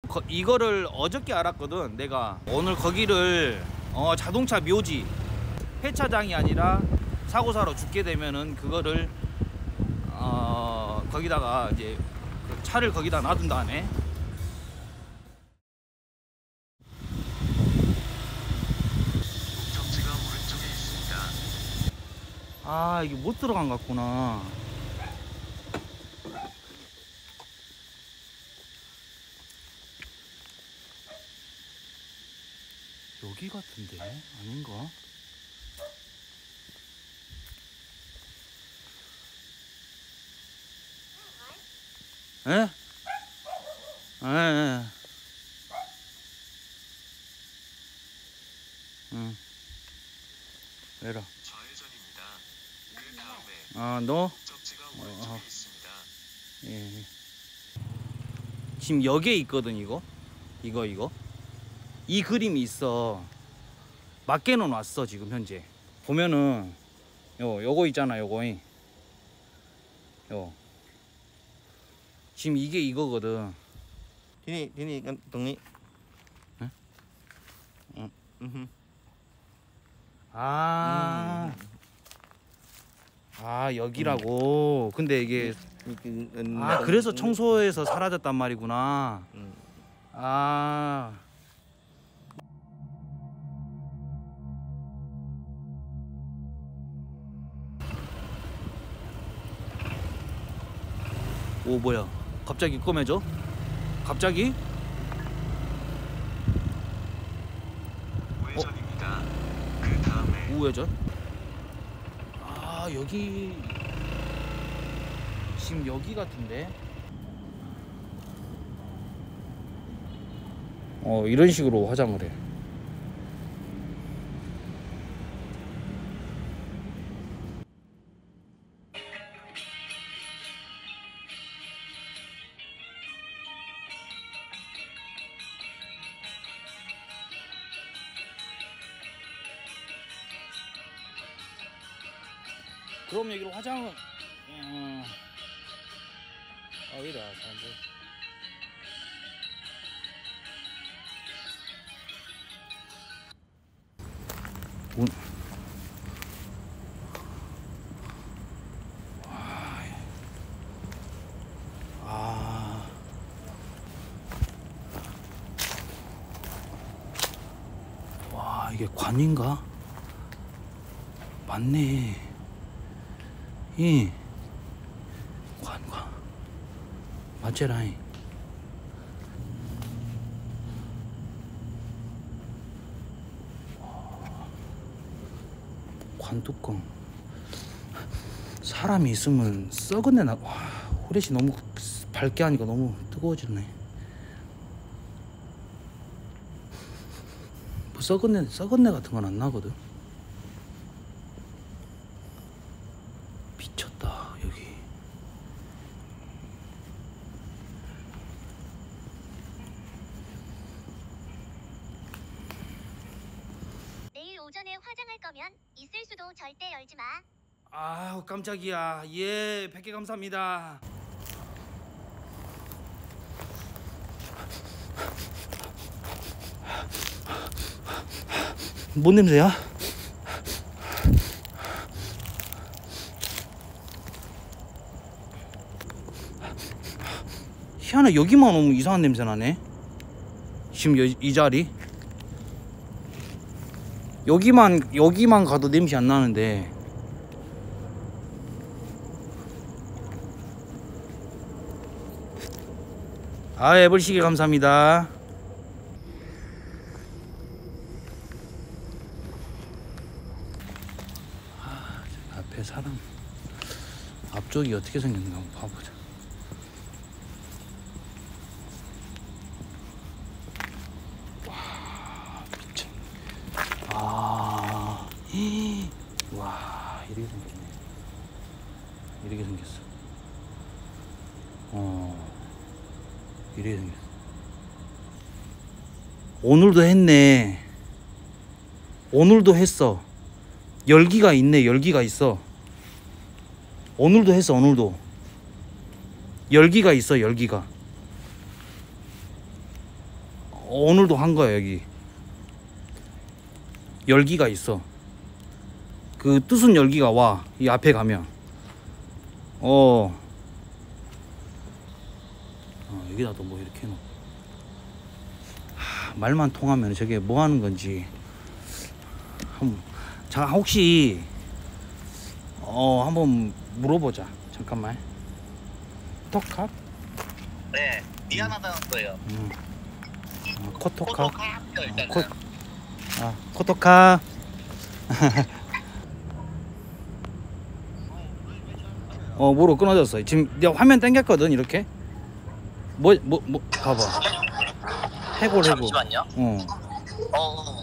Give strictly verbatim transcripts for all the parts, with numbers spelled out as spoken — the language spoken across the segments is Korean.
거, 이거를 어저께 알았거든. 내가 오늘 거기를 어, 자동차 묘지 폐차장이 아니라 사고 사러 죽게 되면은 그거를 어, 거기다가 이제 그 차를 거기다 놔둔 다음에 목적지가 오른쪽에 있습니다. 아 이게 못 들어간 것 같구나. 여기 같은데 아닌가? 에? 에, 에. 응. 왜라? 좌회전입니다. 그 다음에 아, 너? 목적지가 오른쪽에 어. 있습니다. 예. 지금 여기에 있거든, 이거. 이거, 이거. 이 그림이 있어. 맞게 놓았어, 지금 현재. 보면은, 요, 요거 있잖아, 요거. 요. 지금 이게 이거거든. ที่นี่ที่นี่กันตรงนี้ฮะอืมอือฮึ 아. 아, 여기라고. 근데 이게, นี่คือเงิน 아, 그래서 청소해서 사라졌단 말이구나. อืม 아. 오, 뭐야. 갑자기 꺼매져? 갑자기? 우회전입니다. 그 다음에 우회전? 아, 여기. 지금 여기 같은데? 어, 이런 식으로 화장을 해. 그럼 여기로 화장은 음... 아 이래 사람들 문... 아... 와 이게 관인가? 맞네. 이 관, 관. 맞제라잉. 관뚜껑. 사람이 있으면 썩은 내 나. 와, 후레쉬 너무 밝게 하니까 너무 뜨거워지네. 뭐 썩은 내, 썩은 내 같은 건 안 나거든. 미쳤다 여기. 내일 오전에 화장할 거면 있을 수도 절대 열지 마. 아우 깜짝이야. 예, 백 개 감사합니다. 뭔 냄새야? 희한해. 여기만 오면 이상한 냄새 나네. 지금 여, 이 자리 여기만 여기만 가도 냄새 안 나는데. 아 애벌시계 감사합니다. 아, 앞에 사람 앞쪽이 어떻게 생겼는가 한번 봐보자. 와 미쳐. 아, 히, 와 이렇게 생겼네. 이렇게 생겼어. 어. 이래 생겼어. 오늘도 했네. 오늘도 했어. 열기가 있네. 열기가 있어. 오늘도 했어. 오늘도 열기가 있어. 열기가. 오늘도 한 거야. 여기 열기가 있어. 그 뜻은 열기가 와. 이 앞에 가면 어, 어 여기다 또 뭐 이렇게 해놓고. 하, 말만 통하면 저게 뭐 하는 건지. 한번 자 혹시 어 한번 물어보자. 잠깐만. 톡카? 네, 미안하다는 거예요. 음. 어, 코토카. 코토카 일단은. 코, 아, 코토카. 어, 뭐로 끊어졌어. 지금 내가 화면 당겼거든, 이렇게. 뭐, 뭐, 뭐, 봐봐. 해골, 해골. 잠시만요. 어. 어.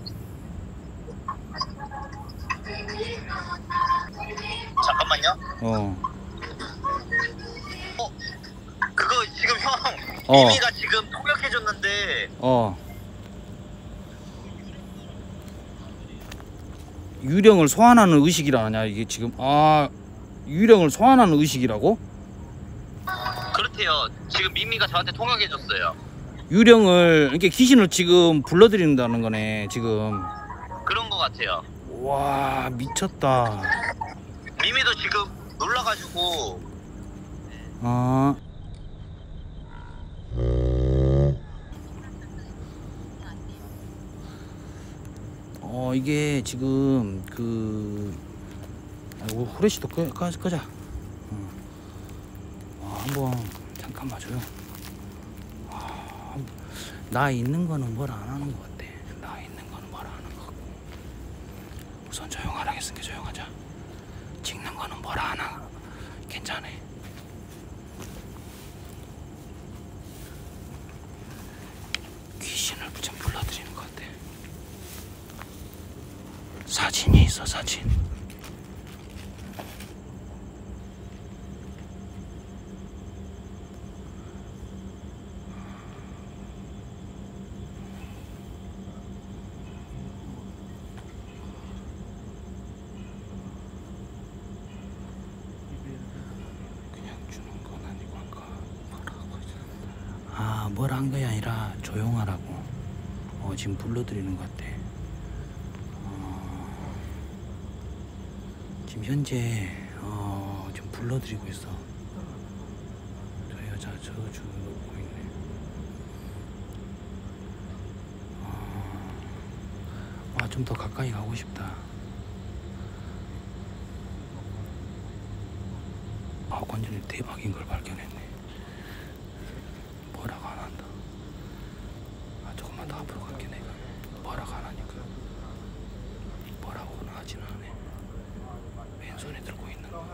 잠깐만요. 어. 그거 지금 형 어. 미미가 지금 통역해줬는데 어. 유령을 소환하는 의식이라냐, 이게 지금. 아, 유령을 소환하는 의식이라고? 그렇대요. 지금 미미가 저한테 통역해줬어요. 유령을, 이렇게 귀신을 지금 불러들인다는 거네, 지금. 그런 거 같아요. 와, 미쳤다. 미미도 지금 놀라가지고 아. 어 이게 지금 그 아이고 후레쉬도 끄, 끄, 끄자. 어. 어, 한번 잠깐 봐줘요. 아, 나 있는 거는 뭘 안 하는 것 같아. 나 있는 거는 뭘 안 하는 것 같고. 우선 조용하라 했으니까 조용하자. 찍는 거는 뭘 안 하나. 괜찮아. 귀신을 좀 불러들이는 것 같아. 사진이 있어, 사진. 그냥 주는 건 아니고 아까 뭐라고 했었는데. 아, 뭘 한 거야 아니라 조용하라고. 어, 지금 불러들이는 것 같아. 어, 지금 현재 어, 지금 불러들이고 있어. 저 여자 저 주 놓고 있네. 어, 아, 좀 더 가까이 가고 싶다. 아, 완전히 대박인 걸 발견했네. 뭐라고 안 한다. 아, 조금만 더 앞으로 갈게. 내가 뭐라고 안 하니까. 뭐라고는 하진 않네. 왼손에 들고 있는 거.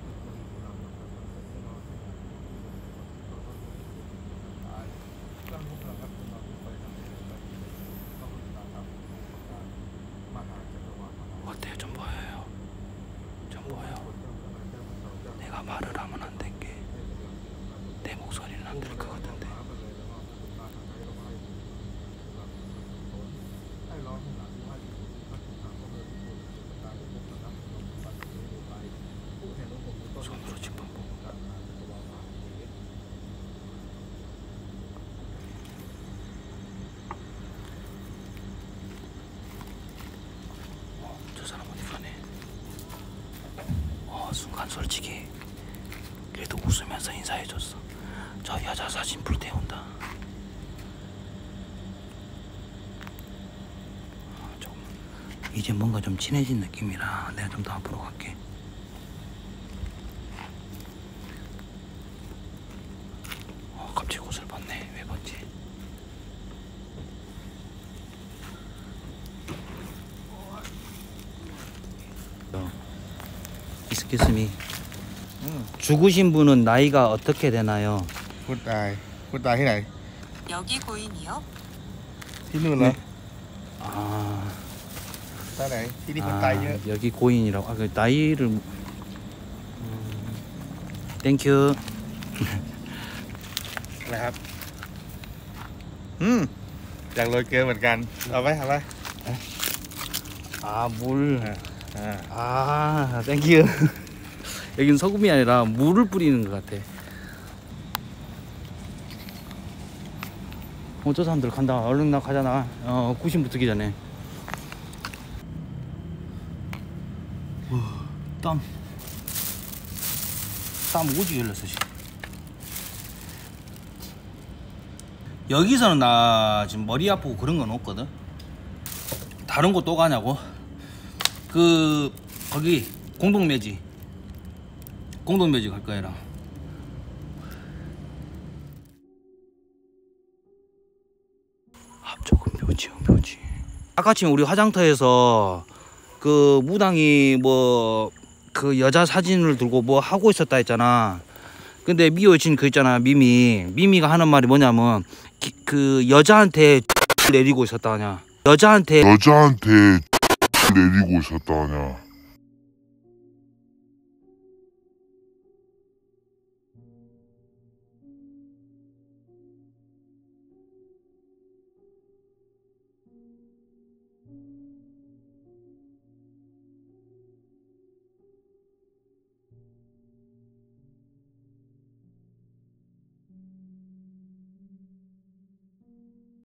어때요? 좀 보여요? 좀 보여? 내가 말을 하면 안 된 게 내 목소리는 안 들릴 것 같은데. 손으로 지금 보고. 어, 저 사람 어디 가네. 어, 순간 솔직히 그래도 웃으면서 인사해줬어. 저 여자 사진 불태운다. 어, 조금 이제 뭔가 좀 친해진 느낌이라 내가 좀 더 앞으로 갈게. 어, 갑자기 옷을 벗네. 왜 벗지? 어, Excuse me. 죽으신 분은 나이가 어떻게 되나요? พูดตายพูดตายที่ไหน 여기 고인이요? ที่นู่นเหรอ 아, ตายไหนที่นี่คนตายเยอะ 아 여기 고인이라고. 아, 그 나이를. 음, 땡큐. นะครับ อืมอยากโรยเกลือเหมือนกันเอาไหมเอาไหม 아, 물. อ่า 아, 땡큐. 여긴 소금이 아니라 물을 뿌리는 것 같아. 어쩌 사람들 간다. 얼른 나 가잖아. 어 구심 붙기 전에. 와, 땀. 땀 오지 흘렀어 지금. 여기서는 나 지금 머리 아프고 그런 건 없거든. 다른 곳 또 가냐고? 그 거기 공동묘지. 공동묘지 갈 거야. 합조금 묘지 묘지. 아까 지금 우리 화장터에서 그 무당이 뭐 그 여자 사진을 들고 뭐 하고 있었다 했잖아. 근데 미호 여친 그 있잖아, 미미. 미미가 하는 말이 뭐냐면 기, 그 여자한테 내리고 있었다 하냐. 여자한테 여자한테 내리고 있었다 하냐.